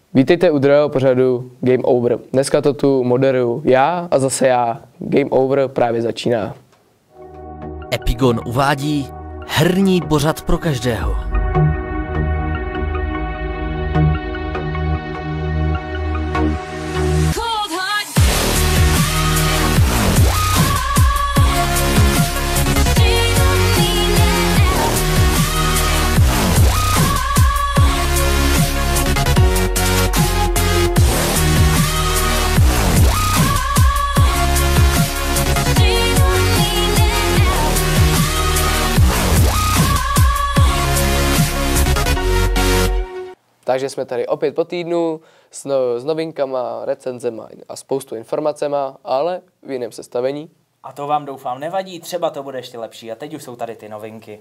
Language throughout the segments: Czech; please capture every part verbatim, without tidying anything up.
Vítejte u druhého pořadu Game Over. Dneska to tu moderuju já a zase já. Game Over právě začíná. Epigon uvádí herní pořad pro každého. Takže jsme tady opět po týdnu s, no, s novinkama, recenzema a spoustu informacema, ale v jiném sestavení. A to vám doufám nevadí, třeba to bude ještě lepší. A teď už jsou tady ty novinky.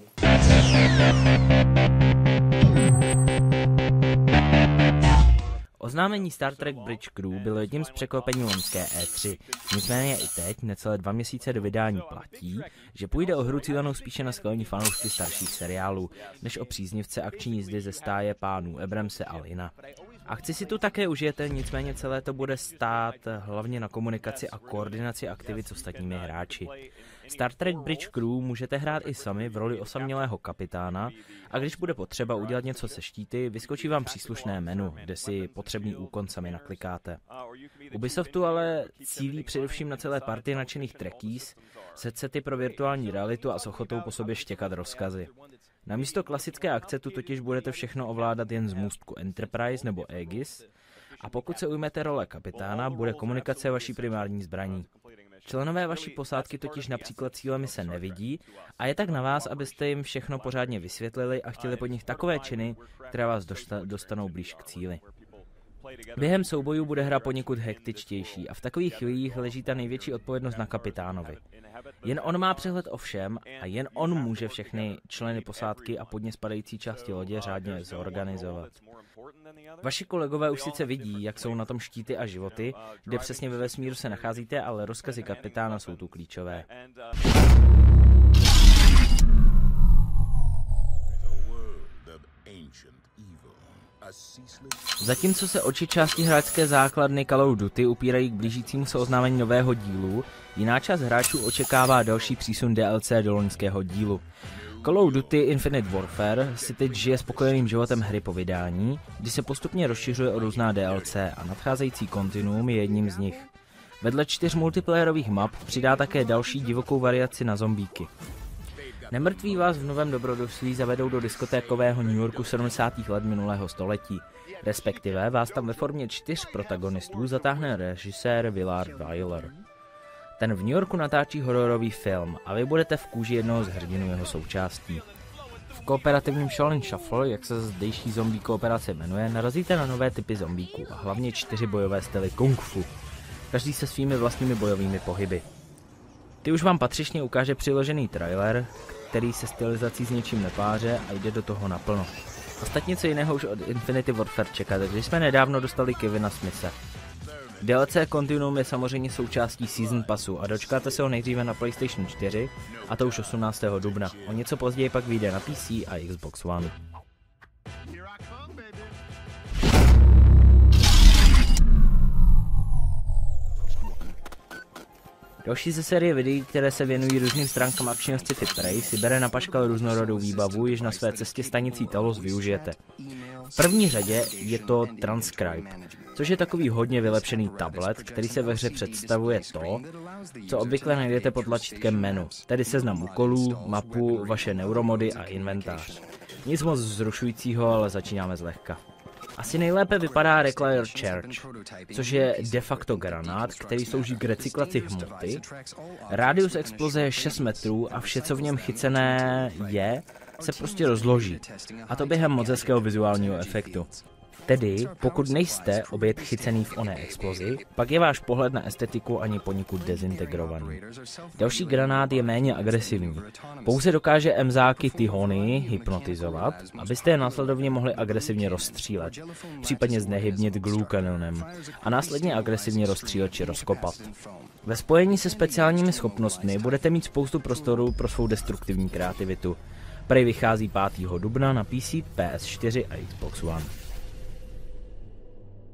Oznámení Star Trek Bridge Crew bylo jedním z překvapení loňské E tři. Nicméně i teď, necelé dva měsíce do vydání, platí, že půjde o hru cílenou spíše na skalní fanoušky starších seriálů, než o příznivce akční jízdy ze stáje pánů Abramse a Lina. Akci si tu také užijete, nicméně celé to bude stát hlavně na komunikaci a koordinaci aktivit s ostatními hráči. Star Trek Bridge Crew můžete hrát i sami v roli osamělého kapitána a když bude potřeba udělat něco se štíty, vyskočí vám příslušné menu, kde si potřebný úkon sami naklikáte. Ubisoftu ale cílí především na celé party nadšených trekkies, headsety pro virtuální realitu a s ochotou po sobě štěkat rozkazy. Namísto klasické akce tu totiž budete všechno ovládat jen z můstku Enterprise nebo Aegis a pokud se ujmete role kapitána, bude komunikace vaší primární zbraní. Členové vaší posádky totiž například cíle mise nevidí a je tak na vás, abyste jim všechno pořádně vysvětlili a chtěli po nich takové činy, které vás dostanou blíž k cíli. Během soubojů bude hra poněkud hektičtější a v takových chvílích leží ta největší odpovědnost na kapitánovi. Jen on má přehled o všem a jen on může všechny členy posádky a pod ně spadající části lodě řádně zorganizovat. Vaši kolegové už sice vidí, jak jsou na tom štíty a životy, kde přesně ve vesmíru se nacházíte, ale rozkazy kapitána jsou tu klíčové. Zatímco se oči části hráčské základny Call of Duty upírají k blížícímu se oznámení nového dílu, jiná část hráčů očekává další přísun D L C do loňského dílu. Call of Duty Infinite Warfare si teď žije spokojeným životem hry po vydání, kdy se postupně rozšiřuje o různá D L C a nadcházející kontinuum je jedním z nich. Vedle čtyř multiplayerových map přidá také další divokou variaci na zombíky. Nemrtví vás v novém dobrodružství zavedou do diskotékového New Yorku sedmdesátých let minulého století, respektive vás tam ve formě čtyř protagonistů zatáhne režisér Willard Wyler. Ten v New Yorku natáčí hororový film a vy budete v kůži jednoho z hrdinů jeho součástí. V kooperativním Shaolin Shuffle, jak se zdejší zombie kooperace jmenuje, narazíte na nové typy zombíků a hlavně čtyři bojové styly kung fu, každý se svými vlastními bojovými pohyby. Ty už vám patřičně ukáže přiložený trailer, který se stylizací s něčím nepáře a jde do toho naplno. Ostatně co jiného už od Infinity Warfare čekat, když jsme nedávno dostali Kevina Smithe. D L C Continuum je samozřejmě součástí Season Passu a dočkáte se ho nejdříve na PlayStation čtyři, a to už osmnáctého dubna. O něco později pak vyjde na P C a Xbox One. Další ze série videí, které se věnují různým stránkám akčního sci-fi Prey, si bere na paškal různorodou výbavu, již na své cestě stanicí Talos využijete. V první řadě je to Transcribe, což je takový hodně vylepšený tablet, který se ve hře představuje to, co obvykle najdete pod tlačítkem menu, tedy seznam úkolů, mapu, vaše neuromody a inventář. Nic moc vzrušujícího, ale začínáme zlehka. Asi nejlépe vypadá Reclaimer Charge, což je de facto granát, který slouží k recyklaci hmoty. Rádius exploze je šest metrů a vše, co v něm chycené je, se prostě rozloží. A to během moc hezkého vizuálního efektu. Tedy, pokud nejste obět chycený v oné explozi, pak je váš pohled na estetiku ani poněkud dezintegrovaný. Další granát je méně agresivní. Pouze dokáže emzáky Tihony hypnotizovat, abyste je následovně mohli agresivně rozstřílet, případně znehybnit glue canonem a následně agresivně rozstřílet či rozkopat. Ve spojení se speciálními schopnostmi budete mít spoustu prostoru pro svou destruktivní kreativitu. Prey vychází pátého dubna na P C, P S čtyři a Xbox One.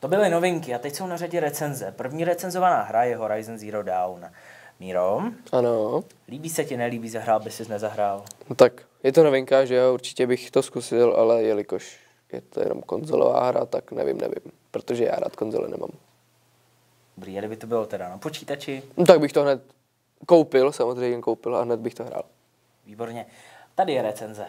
To byly novinky a teď jsou na řadě recenze. První recenzovaná hra je Horizon Zero Dawn. Míro, Ano. líbí se ti, nelíbí, zahrál by si nezahrál? No tak, je to novinka, že jo, určitě bych to zkusil, ale jelikož je to jenom konzolová hra, tak nevím, nevím, protože já rád konzole nemám. Dobrý, a kdyby to bylo teda na počítači? No tak bych to hned koupil, samozřejmě koupil a hned bych to hrál. Výborně. Tady je recenze.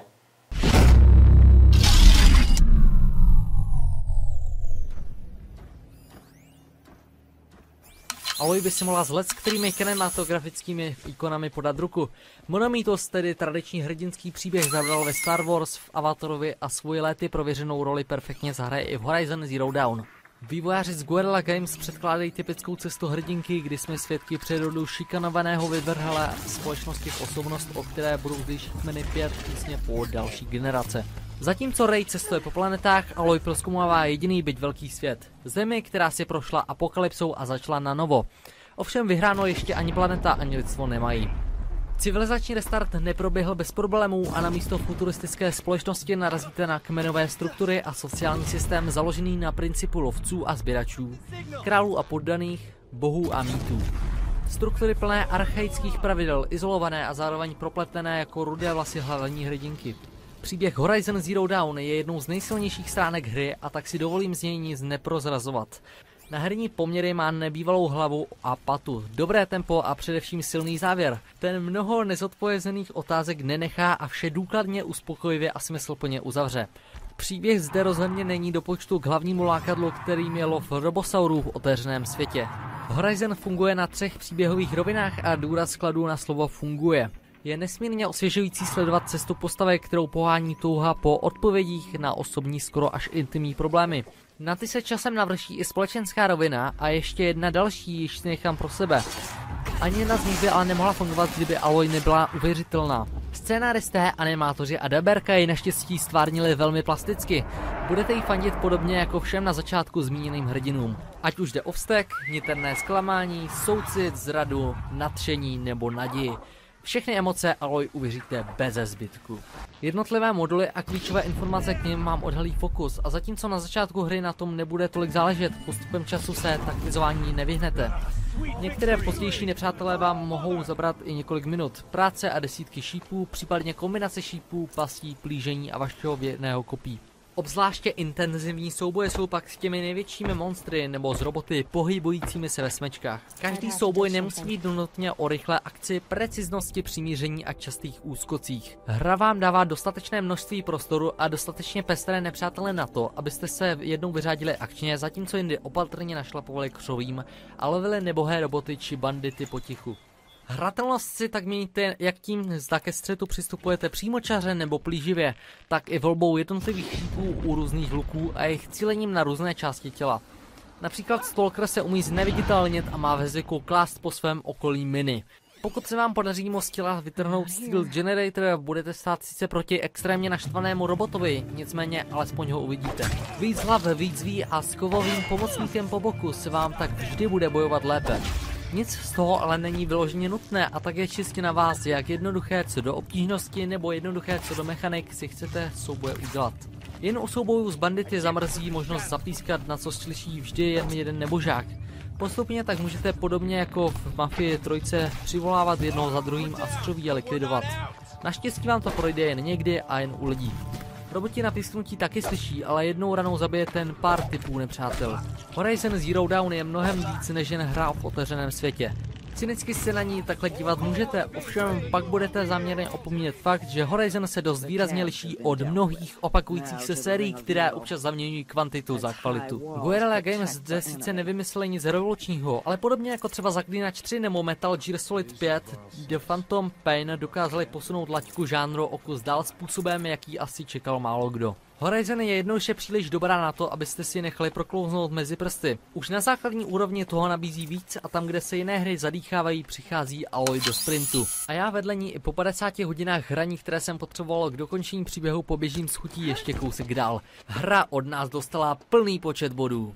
Aloy by si mohla s leckterými kinematografickými ikonami podat ruku. Monomythos, tedy tradiční hrdinský příběh, zabral ve Star Wars, v Avatarovi a svůj léty prověřenou roli perfektně zahraje i v Horizon Zero Dawn. Vývojáři z Guerrilla Games předkládají typickou cestu hrdinky, kdy jsme svědky přerodu šikanovaného vyvrhelé společnosti v osobnost, o které budou zdejší kmeny pět písně po další generace. Zatímco Rey cestuje po planetách, Aloy prozkoumává jediný byť velký svět. Zemi, která si prošla apokalypsou a začala na novo. Ovšem vyhráno ještě ani planeta, ani lidstvo nemají. Civilizační restart neproběhl bez problémů a na místo futuristické společnosti narazíte na kmenové struktury a sociální systém založený na principu lovců a sběračů, králů a poddaných, bohů a mýtů. Struktury plné archaických pravidel, izolované a zároveň propletené jako rudé vlasy hlavní hrdinky. Příběh Horizon Zero Dawn je jednou z nejsilnějších stránek hry a tak si dovolím z něj nic neprozrazovat. Na herní poměry má nebývalou hlavu a patu, dobré tempo a především silný závěr. Ten mnoho nezodpovězených otázek nenechá a vše důkladně, uspokojivě a smysluplně uzavře. Příběh zde rozhodně není do počtu k hlavnímu lákadlu, kterým je lov robosaurů v otevřeném světě. Horizon funguje na třech příběhových rovinách a důraz kladů na slovo funguje. Je nesmírně osvěžující sledovat cestu postavy, kterou pohání touha po odpovědích na osobní, skoro až intimní problémy. Na ty se časem navrší i společenská rovina a ještě jedna další, již si nechám pro sebe. Ani jedna z nich by ale nemohla fungovat, kdyby Aloy nebyla uvěřitelná. Scénaristé, animátoři a daberka ji naštěstí stvárnili velmi plasticky. Budete jí fandit podobně jako všem na začátku zmíněným hrdinům. Ať už jde o vztek, niterné zklamání, soucit, zradu, nadšení nebo naději. Všechny emoce Aloy uvěříte beze zbytku. Jednotlivé moduly a klíčové informace k nim mám odhalý fokus a zatímco na začátku hry na tom nebude tolik záležet, postupem času se taktizování nevyhnete. Některé pozdější nepřátelé vám mohou zabrat i několik minut práce a desítky šípů, případně kombinace šípů, pastí, plížení a vašeho věrného kopí. Obzvláště intenzivní souboje jsou pak s těmi největšími monstry nebo s roboty pohybujícími se ve smečkách. Každý souboj nemusí být nutně o rychlé akci, preciznosti, přimíření a častých úskocích. Hra vám dává dostatečné množství prostoru a dostatečně pestré nepřátele na to, abyste se jednou vyřádili akčně, zatímco jindy opatrně našlapovali křovím a lovili nebohé roboty či bandity potichu. Hratelnost si tak měníte jak tím, zda ke střetu přistupujete přímočaře nebo plíživě, tak i volbou jednotlivých šípů u různých luků a jejich cílením na různé části těla. Například Stalker se umí zneviditelnit a má ve zvyku klást po svém okolí miny. Pokud se vám podaří moc těla vytrhnout Steel Generator, budete stát sice proti extrémně naštvanému robotovi, nicméně alespoň ho uvidíte. Víc hlav, víc ví a s kovovým pomocníkem po boku se vám tak vždy bude bojovat lépe. Nic z toho ale není vyloženě nutné a tak je čistě na vás, jak jednoduché co do obtížnosti nebo jednoduché co do mechanik si chcete souboje udělat. Jen u soubojů s bandity zamrzí možnost zapískat, na co slyší vždy jen jeden nebožák. Postupně tak můžete podobně jako v Mafii trojce přivolávat jednoho za druhým a střoví a likvidovat. Naštěstí vám to projde jen někdy a jen u lidí. Roboti na písknutí taky slyší, ale jednou ranou zabijete jen pár typů nepřátel. Horizon Zero Dawn je mnohem víc než jen hra v otevřeném světě. Cynicky se na ní takhle dívat můžete, ovšem pak budete záměrně opomíjet fakt, že Horizon se dost výrazně liší od mnohých opakujících se sérií, které občas zaměňují kvantitu za kvalitu. Guerrilla Games zde sice nevymysleli nic revolučního, ale podobně jako třeba Zaklínač tři nebo Metal Gear Solid pět, The Phantom Pain dokázali posunout laťku žánru o kus dál způsobem, jaký asi čekal málo kdo. Horizon je jednoduše příliš dobrá na to, abyste si nechali proklouznout mezi prsty. Už na základní úrovni toho nabízí víc a tam, kde se jiné hry zadýchávají, přichází Aloy do sprintu. A já vedle ní i po padesáti hodinách hraní, které jsem potřeboval k dokončení příběhu, poběžím s chutí ještě kousek dál. Hra od nás dostala plný počet bodů.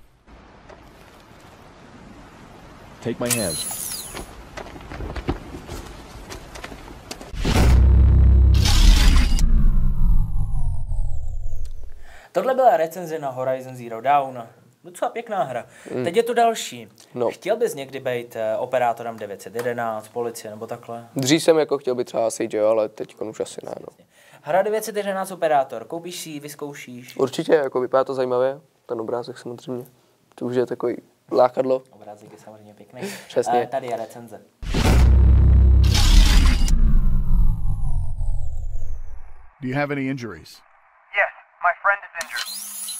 Take my hand. Tohle byla recenze na Horizon Zero Dawn. Docela pěkná hra. Mm. Teď je tu další. No. Chtěl bys někdy být operátorem devět set jedenáct, policie nebo takhle? Dřív jsem jako chtěl být třeba hasič, jo, ale teď už asi ne, no. Hra devět set jedenáct operátor, koupíš si ji, vyzkoušíš? Určitě, jako vypadá to zajímavě, ten obrázek samozřejmě. To už je takový lákadlo. Obrázek je samozřejmě pěkný. Přesně. E, tady je recenze. Do you have any injuries? Yes, my friend is injured.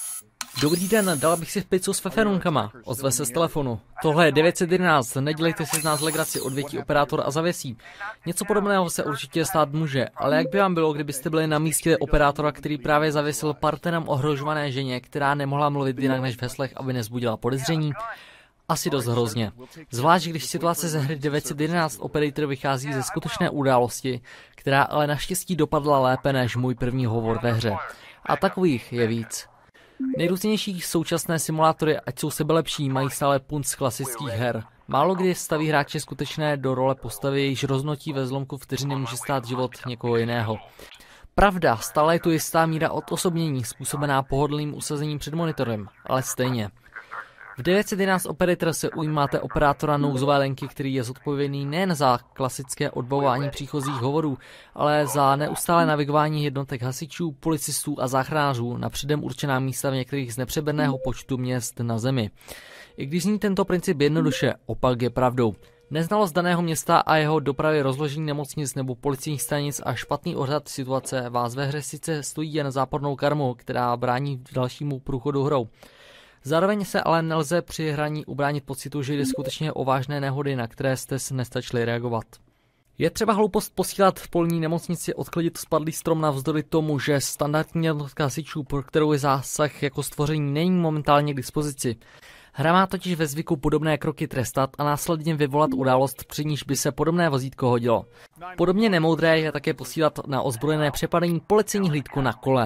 Dobrý den, dala bych si v pizzu s feferunkama. Ozve se z telefonu. Tohle je devět set jedenáct, nedělejte si z nás legraci, odvětí operátor a zavěsí. Něco podobného se určitě stát může, ale jak by vám bylo, kdybyste byli na místě operátora, který právě zavěsil partnerem ohrožované ženě, která nemohla mluvit jinak než v heslech, aby nezbudila podezření? Asi dost hrozně. Zvlášť, když situace ze hry devět set jedenáct Operator vychází ze skutečné události, která ale naštěstí dopadla lépe než můj první hovor ve hře. A takových je víc. Nejrůznější současné simulátory, ať jsou sebelepší, mají stále punc klasických her. Málo kdy staví hráče skutečné do role postavy, jejíž roznotí ve zlomku vteřiny může stát život někoho jiného. Pravda, stále je tu jistá míra odosobnění, způsobená pohodlným usazením před monitorem, ale stejně. V devět set jedenáct Operator se ujímáte operátora nouzové linky, který je zodpovědný nejen za klasické odbavování příchozích hovorů, ale za neustále navigování jednotek hasičů, policistů a záchranářů na předem určená místa v některých z nepřeberného počtu měst na zemi. I když zní tento princip jednoduše, opak je pravdou. Neznalost daného města a jeho dopravy, rozložení nemocnic nebo policijních stanic a špatný odhad situace vás ve hře sice stojí jen zápornou karmu, která brání dalšímu průchodu hrou. Zároveň se ale nelze při hraní ubránit pocitu, že jde skutečně o vážné nehody, na které jste si nestačili reagovat. Je třeba hloupost posílat v polní nemocnici odklidit spadlý strom navzdory tomu, že standardní jednotka hasičů, pro kterou je zásah jako stvoření, není momentálně k dispozici. Hra má totiž ve zvyku podobné kroky trestat a následně vyvolat událost, při níž by se podobné vozítko hodilo. Podobně nemoudré je také posílat na ozbrojené přepadení policejní hlídku na kole.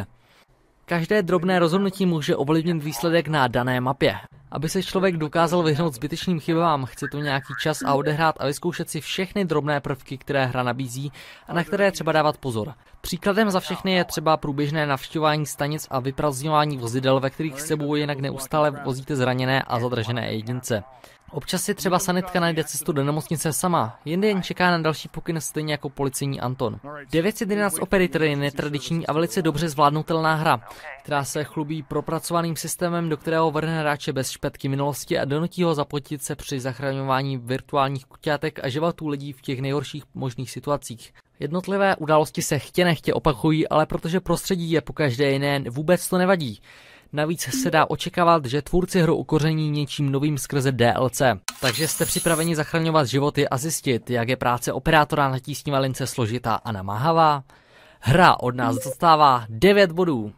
Každé drobné rozhodnutí může ovlivnit výsledek na dané mapě. Aby se člověk dokázal vyhnout zbytečným chybám, chce to nějaký čas a odehrát a vyzkoušet si všechny drobné prvky, které hra nabízí a na které třeba dávat pozor. Příkladem za všechny je třeba průběžné navštěvování stanic a vyprazdňování vozidel, ve kterých s sebou jinak neustále vozíte zraněné a zadržené jedince. Občas si třeba sanitka najde cestu do nemocnice sama, jindy jen čeká na další pokyn stejně jako policejní Anton. devět set jedenáct Operator je netradiční a velice dobře zvládnutelná hra, která se chlubí propracovaným systémem, do kterého vrhne hráče bez špetky minulosti a donutí ho zapotit se při zachraňování virtuálních kuťátek a životů lidí v těch nejhorších možných situacích. Jednotlivé události se chtě nechtě opakují, ale protože prostředí je pokaždé jiné, vůbec to nevadí. Navíc se dá očekávat, že tvůrci hru ukoření něčím novým skrze D L C. Takže jste připraveni zachraňovat životy a zjistit, jak je práce operátora na tísnivé lince složitá a namáhavá? Hra od nás dostává devět bodů.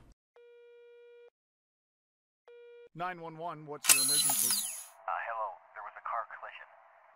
nine one one, what's your emergency? Uh, hello, there was a car collision.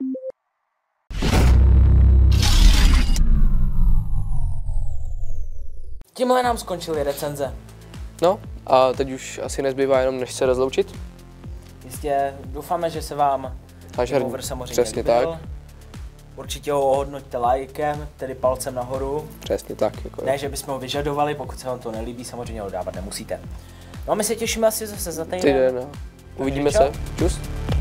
Tímhle nám skončily recenze. No a teď už asi nezbývá jenom než se rozloučit. Jistě doufáme, že se vám Náš Revolver samozřejmě přesně líbil. tak. Určitě ho ohodnoťte lajkem, tedy palcem nahoru. Přesně tak. Jako Ne, že bychom ho vyžadovali, pokud se vám to nelíbí, samozřejmě ho dávat nemusíte. No a my se těšíme asi zase za týden. týden. No. Uvidíme čau. se. Čus.